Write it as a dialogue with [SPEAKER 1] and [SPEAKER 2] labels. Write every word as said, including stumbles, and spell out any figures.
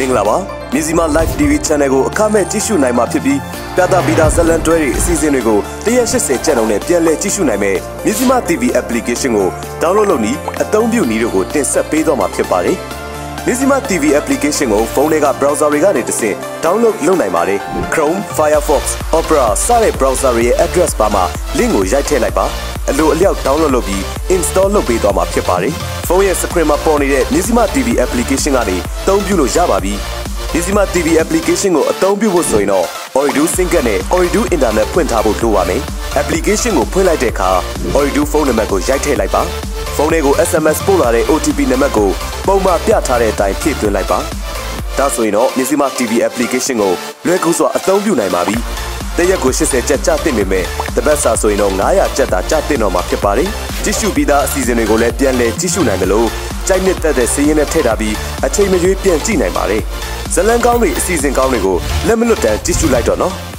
[SPEAKER 1] မင်္ဂလာပါမြစီမာ Live တီ ဗီ Channel ကိုအခမဲ့ကြည့်ရှုနိုင်မှာဖြစ်ပြီးပြသပြီးသားဇလံတွဲတွေအစီအစဉ်တွေကိုတရက်၈၀ကျပ်နှုန်းနဲ့ပြန်လည်ကြည့်ရှုနိုင်မယ်မြစီမာ တီ ဗီ Application ကို download လုပ်ပြီးအသုံးပြုနည်းတွေကိုတင်ဆက်ပေးတော့မှာဖြစ်ပါတယ်မြစီမာ တီ ဗီ Application ကိုဖုန်းထဲက browser တွေကနေတဆင့် download လုပ်နိုင်ပါတယ် Chrome, Firefox, Opera စတဲ့ browser တွေရဲ့ address bar မှာ link ကိုရိုက်ထည့်လိုက်ပါအလိုအလျောက် download လုပ်ပြီး install လုပ်ပေးသွားမှာဖြစ်ပါတယ်ဖုန်းရဲ့ screen မှာပေါ်နေတဲ့မြစီမာ တီ ဗီ Application ကနေအသုံးပြုလို့ရပါပြီမြစီမာ တီ ဗီ Application ကိုအသုံးပြုဖို့ဆိုရင်တော့ Ooredoo SIM card နဲ့ Ooredoo Internet ဖွင့်ထားဖို့လိုပါမယ် Application ကိုဖွင့်လိုက်တဲ့အခါ Ooredoo ဖုန်းနံပါတ်ကိုရိုက်ထည့်လိုက်ပါဖုန်းထဲကို S M S ပို့လာတဲ့ O T P နံပါတ်ကိုပုံမှန်ပြထားတဲ့အတိုင်းဖြည့်သွင်းလိုက်ပါဒါဆိုရင်တော့မြစီမာ တီ ဗီ Application ကိုလွယ်ကူစွာအသုံးပြုနိုင်ပါပြီတရက်ကို၈၀ကျပ်ကျသင့်ပေမဲ့တပတ်စာဆိုရင်တော့၅၀၀ကျပ်သာကျသင့်တော့မှာဖြစ်ပါတယ်ကြည့်ရှုပြီးသားအစီအစဉ်တွေကိုလည်းပြန်လည်ကြည့်ရှုနိုင်တယ်လို့ကြိုက်နှစ်သက်တဲ့စီးရင်နဲ့ထည့်ထားပြီးအချိန်မရွေးပြန်ကြည့်နိုင်ပါတယ်ဇလံကောင်းတွေအစီအစဉ်ကောင်းတွေကိုလက်မလွတ်တမ်းကြည့်ရှုလိုက်တော့နော်